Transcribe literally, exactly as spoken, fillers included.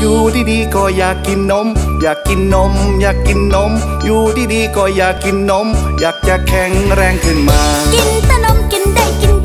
อยู่ดีๆก็อยากกินนมอยากกินนมอยากกินนมอยู่ดีๆก็อยากกินนมอยากจะแข็งแรงขึ้นมากินแต่นมกินได้กิน